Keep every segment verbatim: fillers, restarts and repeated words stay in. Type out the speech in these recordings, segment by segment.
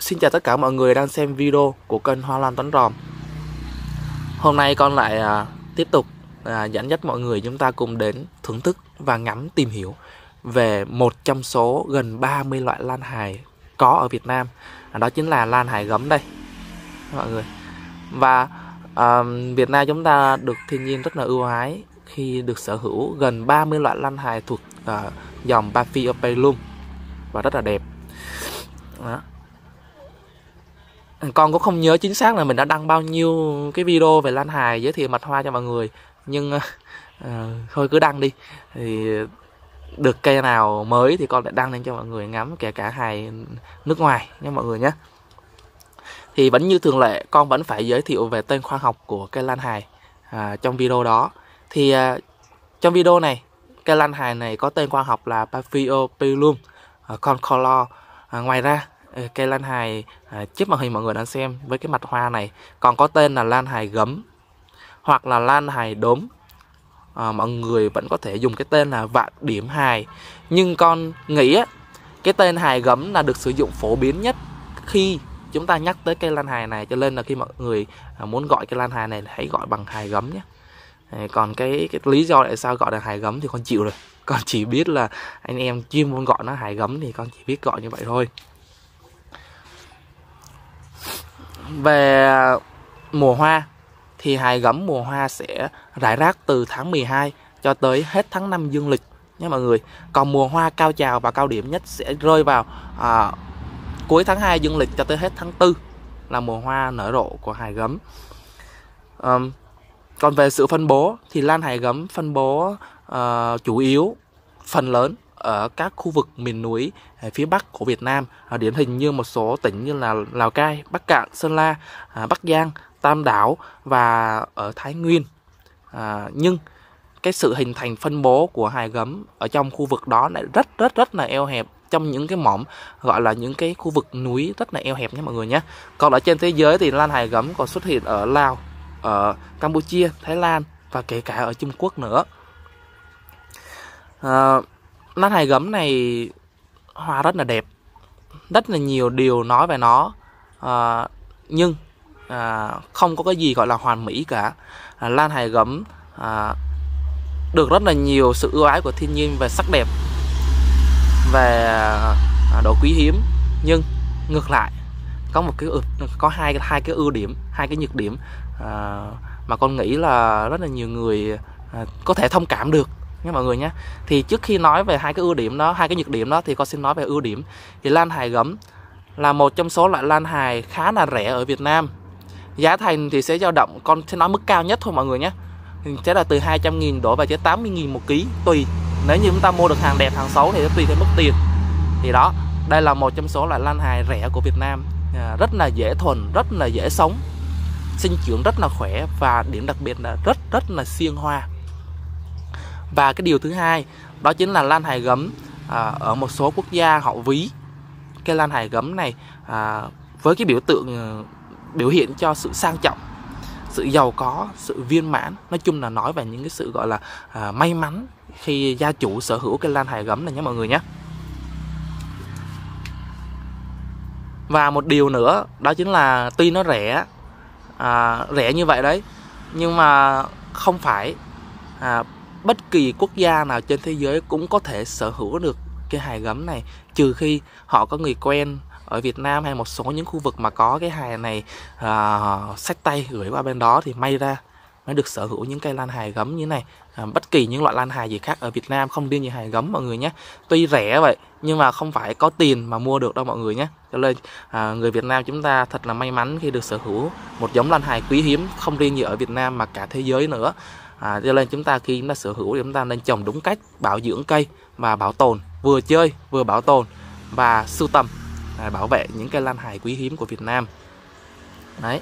Xin chào tất cả mọi người đang xem video của kênh Hoa Lan Tấn Ròm. Hôm nay con lại à, tiếp tục à, dẫn dắt mọi người chúng ta cùng đến thưởng thức và ngắm tìm hiểu về một trong số gần ba mươi loại lan hài có ở Việt Nam. à, Đó chính là lan hài gấm đây mọi người. Và à, Việt Nam chúng ta được thiên nhiên rất là ưu ái khi được sở hữu gần ba mươi loại lan hài thuộc à, dòng Paphiopelum và rất là đẹp. Đó. Con cũng không nhớ chính xác là mình đã đăng bao nhiêu cái video về lan hài giới thiệu mật hoa cho mọi người, nhưng uh, thôi cứ đăng đi, thì được cây nào mới thì con lại đăng lên cho mọi người ngắm, kể cả hài nước ngoài nha mọi người nhé. Thì vẫn như thường lệ, con vẫn phải giới thiệu về tên khoa học của cây lan hài à, trong video đó. Thì uh, trong video này, cây lan hài này có tên khoa học là Paphiopelum uh, concolor. À, ngoài ra cây lan hài à, chiếc màn hình mọi người đang xem với cái mặt hoa này còn có tên là lan hài gấm hoặc là lan hài đốm. à, Mọi người vẫn có thể dùng cái tên là vạn điểm hài, nhưng con nghĩ á, cái tên hài gấm là được sử dụng phổ biến nhất khi chúng ta nhắc tới cây lan hài này, cho nên là khi mọi người à, muốn gọi cây lan hài này hãy gọi bằng hài gấm nhé. à, Còn cái, cái lý do tại sao gọi là hài gấm thì con chịu rồi, con chỉ biết là anh em chuyên môn gọi nó hài gấm thì con chỉ biết gọi như vậy thôi. Về mùa hoa thì hài gấm mùa hoa sẽ rải rác từ tháng mười hai cho tới hết tháng năm dương lịch nhé mọi người. Còn mùa hoa cao trào và cao điểm nhất sẽ rơi vào à, cuối tháng hai dương lịch cho tới hết tháng tư là mùa hoa nở rộ của hài gấm. à, Còn về sự phân bố thì lan hài gấm phân bố uh, chủ yếu phần lớn ở các khu vực miền núi phía Bắc của Việt Nam, à, điển hình như một số tỉnh như là Lào Cai, Bắc Kạn, Sơn La, à, Bắc Giang, Tam Đảo và ở Thái Nguyên. à, Nhưng cái sự hình thành phân bố của hài gấm ở trong khu vực đó lại rất rất rất là eo hẹp, trong những cái mỏm gọi là những cái khu vực núi rất là eo hẹp nhé mọi người nhé. Còn ở trên thế giới thì lan hài gấm còn xuất hiện ở Lào, ở Campuchia, Thái Lan và kể cả ở Trung Quốc nữa. à, Lan hài gấm này hoa rất là đẹp, rất là nhiều điều nói về nó, à, nhưng à, không có cái gì gọi là hoàn mỹ cả. à, Lan hài gấm à, được rất là nhiều sự ưu ái của thiên nhiên về sắc đẹp, về à, độ quý hiếm, nhưng ngược lại có một cái có hai hai cái ưu điểm, hai cái nhược điểm à, mà con nghĩ là rất là nhiều người à, có thể thông cảm được nha mọi người nhé. Thì trước khi nói về hai cái ưu điểm đó, hai cái nhược điểm đó, thì con xin nói về ưu điểm. Thì lan hài gấm là một trong số loại lan hài khá là rẻ ở Việt Nam. Giá thành thì sẽ dao động, con sẽ nói mức cao nhất thôi mọi người nhé, sẽ là từ hai trăm nghìn đổ về tới tám mươi nghìn một ký tùy. Nếu như chúng ta mua được hàng đẹp, hàng xấu thì nó tùy theo mức tiền. Thì đó, đây là một trong số loại lan hài rẻ của Việt Nam, à, rất là dễ thuần, rất là dễ sống, sinh trưởng rất là khỏe, và điểm đặc biệt là rất rất là siêng hoa. Và cái điều thứ hai đó chính là lan hài gấm à, ở một số quốc gia họ ví cái lan hài gấm này à, với cái biểu tượng à, biểu hiện cho sự sang trọng, sự giàu có, sự viên mãn. Nói chung là nói về những cái sự gọi là à, may mắn khi gia chủ sở hữu cái lan hài gấm này nhé mọi người nhé. Và một điều nữa đó chính là tuy nó rẻ à, rẻ như vậy đấy, nhưng mà không phải à, bất kỳ quốc gia nào trên thế giới cũng có thể sở hữu được cái hài gấm này, trừ khi họ có người quen ở Việt Nam hay một số những khu vực mà có cái hài này à, xách tay gửi qua bên đó thì may ra mới được sở hữu những cây lan hài gấm như thế này. à, Bất kỳ những loại lan hài gì khác ở Việt Nam không riêng như hài gấm mọi người nhé. Tuy rẻ vậy nhưng mà không phải có tiền mà mua được đâu mọi người nhé. Cho nên à, người Việt Nam chúng ta thật là may mắn khi được sở hữu một giống lan hài quý hiếm, không riêng như ở Việt Nam mà cả thế giới nữa. À, cho nên chúng ta khi chúng ta sở hữu thì chúng ta nên trồng đúng cách, bảo dưỡng cây và bảo tồn, vừa chơi vừa bảo tồn và sưu tầm, à, bảo vệ những cây lan hài quý hiếm của Việt Nam. Đấy.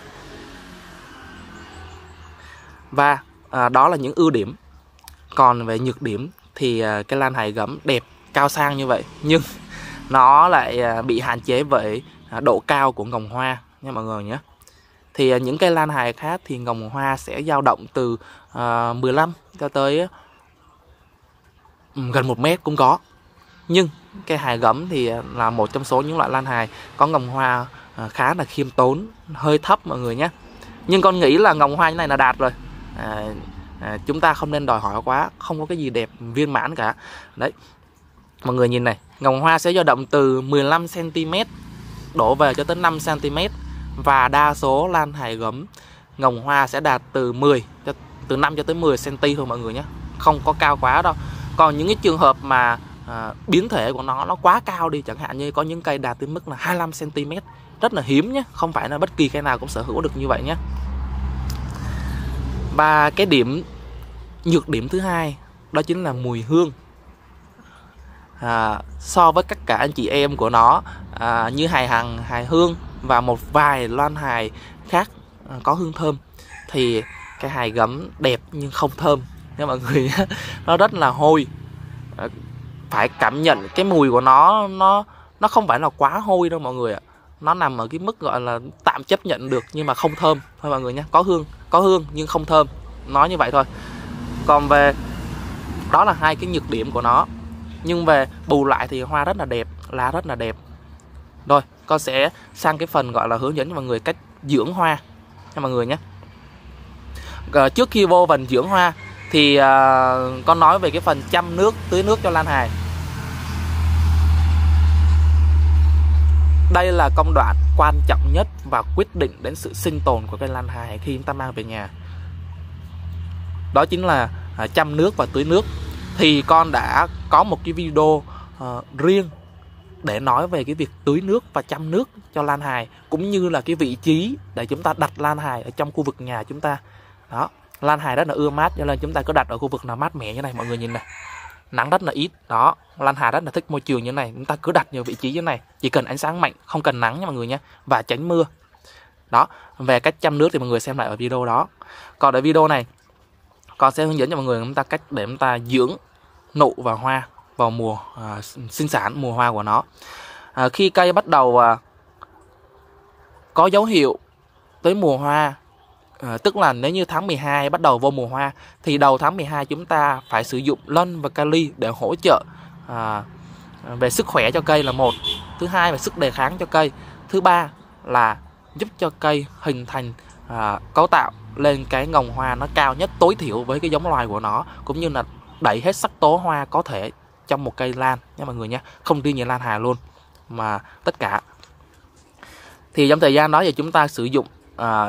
Và à, đó là những ưu điểm. Còn về nhược điểm thì à, cái lan hài gấm đẹp, cao sang như vậy nhưng nó lại à, bị hạn chế bởi à, độ cao của ngồng hoa nha mọi người nhé. Thì à, những cây lan hài khác thì ngồng hoa sẽ dao động từ à, mười lăm cho tới um, gần một mét cũng có. Nhưng cây hài gấm thì là một trong số những loại lan hài có ngồng hoa à, khá là khiêm tốn, hơi thấp mọi người nhé. Nhưng con nghĩ là ngồng hoa như này là đạt rồi. à, à, Chúng ta không nên đòi hỏi quá, không có cái gì đẹp viên mãn cả. Đấy, mọi người nhìn này, ngồng hoa sẽ dao động từ mười lăm xăng ti mét đổ về cho tới năm xăng ti mét. Và đa số lan hài gấm ngồng hoa sẽ đạt từ mười cho từ năm cho tới mười xăng ti mét thôi mọi người nhé, không có cao quá đâu. Còn những cái trường hợp mà à, biến thể của nó nó quá cao đi, chẳng hạn như có những cây đạt tới mức là hai mươi lăm xăng ti mét, rất là hiếm nhé, không phải là bất kỳ cây nào cũng sở hữu được như vậy nhé. Và cái điểm nhược điểm thứ hai đó chính là mùi hương. À, so với tất cả anh chị em của nó à, như hài hằng, hài hương và một vài loan hài khác à, có hương thơm, thì cái hài gấm đẹp nhưng không thơm nha mọi người. Nó rất là hôi. À, phải cảm nhận cái mùi của nó, nó nó không phải là quá hôi đâu mọi người ạ. Nó nằm ở cái mức gọi là tạm chấp nhận được, nhưng mà không thơm thôi mọi người nhé. Có hương, có hương nhưng không thơm, nói như vậy thôi. Còn về đó là hai cái nhược điểm của nó. Nhưng về bù lại thì hoa rất là đẹp, lá rất là đẹp. Rồi, con sẽ sang cái phần gọi là hướng dẫn cho mọi người cách dưỡng hoa cho mọi người nhé. À, trước khi vô phần dưỡng hoa thì à, con nói về cái phần chăm nước, tưới nước cho lan hài. Đây là công đoạn quan trọng nhất và quyết định đến sự sinh tồn của cây lan hài khi chúng ta mang về nhà. Đó chính là à, chăm nước và tưới nước. Thì con đã có một cái video uh, riêng để nói về cái việc tưới nước và chăm nước cho lan hài, cũng như là cái vị trí để chúng ta đặt lan hài ở trong khu vực nhà chúng ta. Đó, lan hài rất là ưa mát, cho nên chúng ta cứ đặt ở khu vực nào mát mẻ như này mọi người nhìn này. Nắng rất là ít. Đó, lan hài rất là thích môi trường như này, chúng ta cứ đặt nhiều vị trí như này, chỉ cần ánh sáng mạnh, không cần nắng nha mọi người nhé, và tránh mưa. Đó, về cách chăm nước thì mọi người xem lại ở video đó. Còn ở video này con sẽ hướng dẫn cho mọi người chúng ta cách để chúng ta dưỡng nụ và hoa vào mùa à, sinh sản, mùa hoa của nó. À, khi cây bắt đầu à, có dấu hiệu tới mùa hoa, à, tức là nếu như tháng mười hai bắt đầu vô mùa hoa, thì đầu tháng mười hai chúng ta phải sử dụng lân và kali để hỗ trợ à, về sức khỏe cho cây là một. Thứ hai là sức đề kháng cho cây. Thứ ba là giúp cho cây hình thành à, cấu tạo lên cái ngồng hoa nó cao nhất tối thiểu với cái giống loài của nó, cũng như là đẩy hết sắc tố hoa có thể trong một cây lan nha mọi người nhé, không riêng như lan hài luôn mà tất cả. Thì trong thời gian đó thì chúng ta sử dụng à,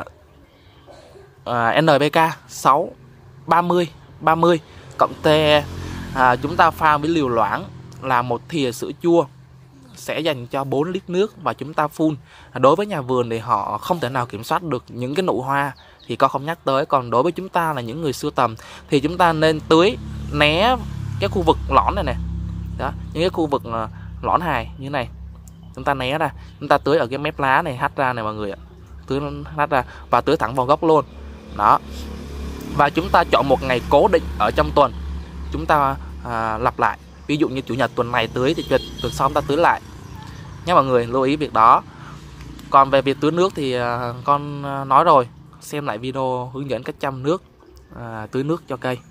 à, en pê ca sáu ba mươi ba mươi cộng T E, à, chúng ta pha với liều loãng là một thìa sữa chua sẽ dành cho bốn lít nước và chúng ta phun. Đối với nhà vườn thì họ không thể nào kiểm soát được những cái nụ hoa thì con không nhắc tới. Còn đối với chúng ta là những người sưu tầm thì chúng ta nên tưới né cái khu vực lõn này này. Đó, những cái khu vực lõn hài như này chúng ta né ra, chúng ta tưới ở cái mép lá này hắt ra này mọi người ạ, tưới hắt ra và tưới thẳng vào gốc luôn. Đó, và chúng ta chọn một ngày cố định ở trong tuần, chúng ta à, lặp lại. Ví dụ như chủ nhật tuần này tưới thì tuần sau chúng ta tưới lại nhé mọi người, lưu ý việc đó. Còn về việc tưới nước thì à, con nói rồi, xem lại video hướng dẫn cách chăm nước, à, tưới nước cho cây.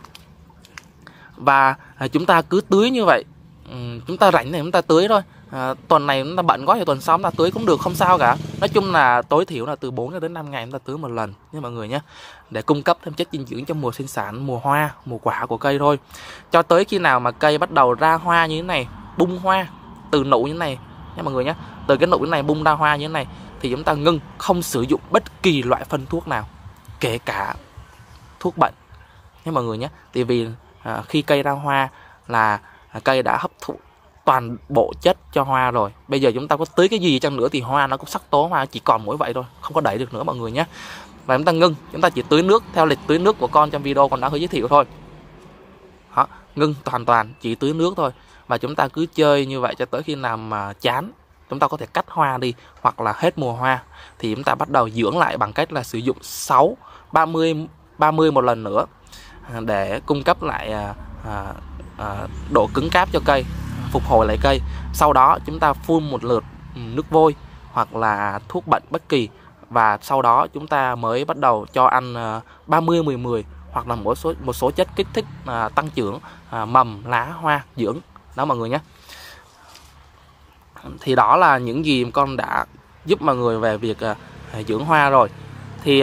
Và à, chúng ta cứ tưới như vậy, ừ, chúng ta rảnh thì chúng ta tưới thôi. À, tuần này chúng ta bận quá thì tuần sau chúng ta tưới cũng được, không sao cả. Nói chung là tối thiểu là từ bốn đến năm ngày chúng ta tưới một lần nha mọi người nhé, để cung cấp thêm chất dinh dưỡng cho mùa sinh sản, mùa hoa, mùa quả của cây thôi. Cho tới khi nào mà cây bắt đầu ra hoa như thế này, bung hoa từ nụ như thế này nha mọi người nhé, từ cái nụ như này bung ra hoa như thế này thì chúng ta ngưng, không sử dụng bất kỳ loại phân thuốc nào, kể cả thuốc bệnh nha mọi người nhé. Tại vì à, khi cây ra hoa là à, cây đã hấp thụ toàn bộ chất cho hoa rồi. Bây giờ chúng ta có tưới cái gì chăng nữa thì hoa nó cũng sắc tố hoa chỉ còn mỗi vậy thôi, không có đẩy được nữa mọi người nhé. Và chúng ta ngưng, chúng ta chỉ tưới nước theo lịch tưới nước của con trong video con đã giới thiệu thôi. Đó, ngưng hoàn toàn, chỉ tưới nước thôi. Và chúng ta cứ chơi như vậy cho tới khi nào mà chán, chúng ta có thể cắt hoa đi, hoặc là hết mùa hoa thì chúng ta bắt đầu dưỡng lại bằng cách là sử dụng sáu ba mươi ba mươi một lần nữa để cung cấp lại à, à, à, độ cứng cáp cho cây, phục hồi lại cây. Sau đó chúng ta phun một lượt nước vôi hoặc là thuốc bệnh bất kỳ, và sau đó chúng ta mới bắt đầu cho ăn ba mươi mười mười hoặc là một số một số chất kích thích à, tăng trưởng à, mầm, lá, hoa, dưỡng đó mọi người nhé. Thì đó là những gì con đã giúp mọi người về việc à, dưỡng hoa rồi. Thì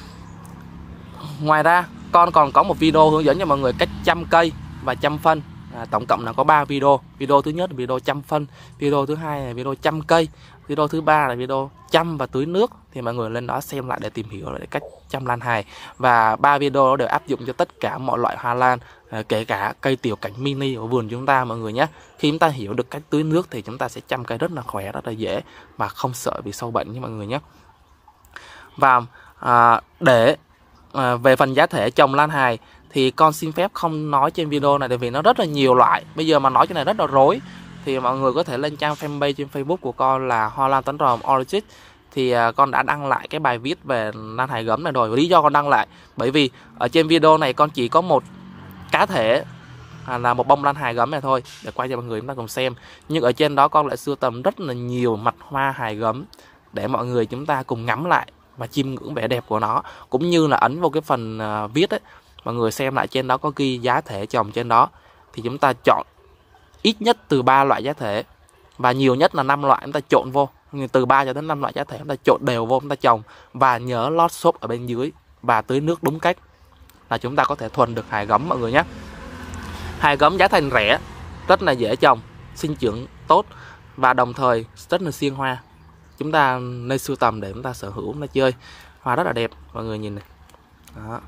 ngoài ra con còn có một video hướng dẫn cho mọi người cách chăm cây và chăm phân. À, tổng cộng là có ba video. Video thứ nhất là video chăm phân, video thứ hai là video chăm cây, video thứ ba là video chăm và tưới nước. Thì mọi người lên đó xem lại để tìm hiểu lại cách chăm lan hài. Và ba video đó đều áp dụng cho tất cả mọi loại hoa lan, à, kể cả cây tiểu cảnh mini ở vườn chúng ta mọi người nhé. Khi chúng ta hiểu được cách tưới nước thì chúng ta sẽ chăm cây rất là khỏe, rất là dễ và không sợ bị sâu bệnh như mọi người nhé. Và à, để à, về phần giá thể trồng lan hài thì con xin phép không nói trên video này, tại vì nó rất là nhiều loại. Bây giờ mà nói cái này rất là rối. Thì mọi người có thể lên trang fanpage trên Facebook của con là Hoa Lan Tấn Ròm Orchid. Thì uh, con đã đăng lại cái bài viết về lan hài gấm này rồi. Lý do con đăng lại bởi vì ở trên video này con chỉ có một cá thể à, là một bông lan hài gấm này thôi, để quay cho mọi người chúng ta cùng xem. Nhưng ở trên đó con lại sưu tầm rất là nhiều mặt hoa hài gấm để mọi người chúng ta cùng ngắm lại và chiêm ngưỡng vẻ đẹp của nó. Cũng như là ấn vào cái phần uh, viết ấy, mọi người xem lại trên đó có ghi giá thể trồng trên đó. Thì chúng ta chọn ít nhất từ ba loại giá thể và nhiều nhất là năm loại, chúng ta trộn vô. Từ ba cho đến năm loại giá thể chúng ta trộn đều vô, chúng ta trồng. Và nhớ lót xốp ở bên dưới và tưới nước đúng cách là chúng ta có thể thuần được hài gấm mọi người nhé. Hài gấm giá thành rẻ, rất là dễ trồng, sinh trưởng tốt và đồng thời rất là xiên hoa. Chúng ta nên sưu tầm để chúng ta sở hữu, chúng ta chơi. Hoa rất là đẹp, mọi người nhìn này. Đó.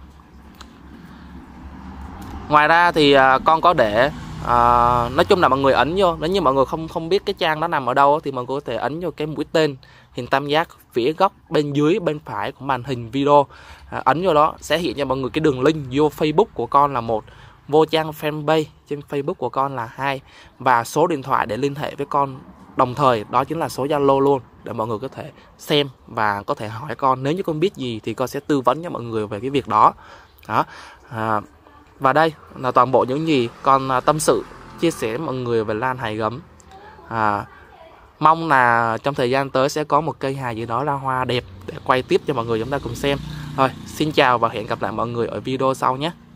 Ngoài ra thì uh, con có để uh, nói chung là mọi người ấn vô. Nếu như mọi người không không biết cái trang đó nằm ở đâu thì mọi người có thể ấn vô cái mũi tên hình tam giác phía góc bên dưới bên phải của màn hình video. uh, Ấn vô đó sẽ hiện cho mọi người cái đường link vô Facebook của con là một, vô trang fanpage trên Facebook của con là hai, và số điện thoại để liên hệ với con đồng thời đó chính là số Zalo luôn, để mọi người có thể xem và có thể hỏi con. Nếu như con biết gì thì con sẽ tư vấn cho mọi người về cái việc đó. Đó. À, và đây là toàn bộ những gì con tâm sự chia sẻ với mọi người về lan hài gấm. à, Mong là trong thời gian tới sẽ có một cây hài gì đó là hoa đẹp để quay tiếp cho mọi người chúng ta cùng xem. Thôi, xin chào và hẹn gặp lại mọi người ở video sau nhé.